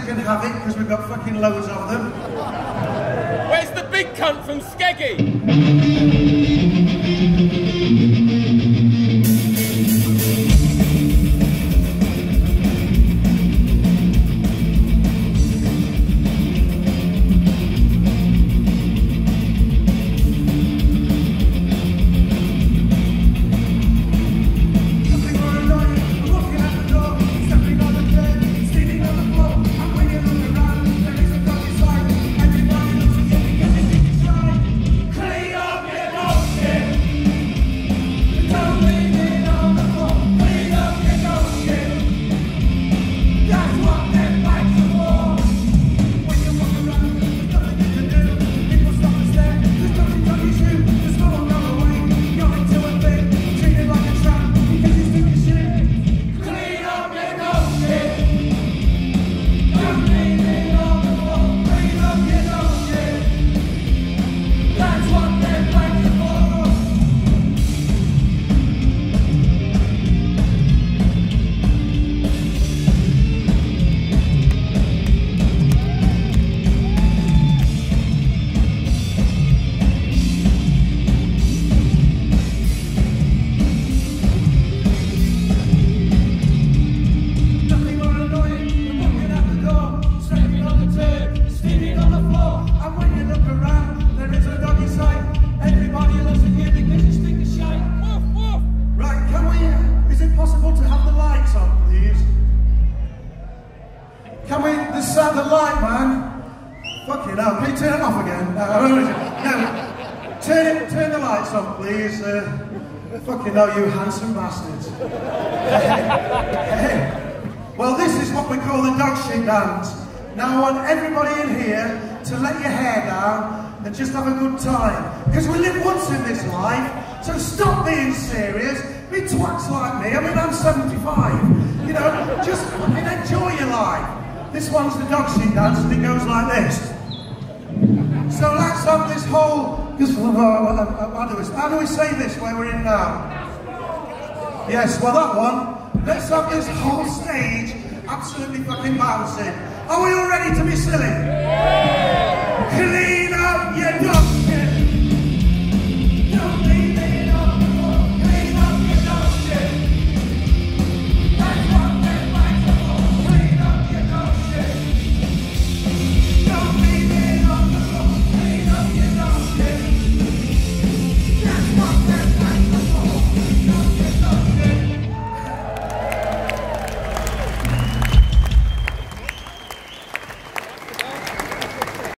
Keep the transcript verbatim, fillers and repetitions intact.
can have it, because we've got fucking loads of them. Where's the big cunt from Skeggy? Fucking hell, you handsome bastards. Well, this is what we call the dog shit dance. Now I want everybody in here to let your hair down and just have a good time. Because we live once in this life, so stop being serious. Be twats like me. I mean, I'm seventy-five. You know, just fucking enjoy your life. This one's the dog shit dance and it goes like this. So let's have this whole... Just, uh, how, do we, how do we say this where we're in now? Yes, well that one. Let's have this whole stage absolutely fucking bouncing. Are we all ready to be silly? Yeah. Clean.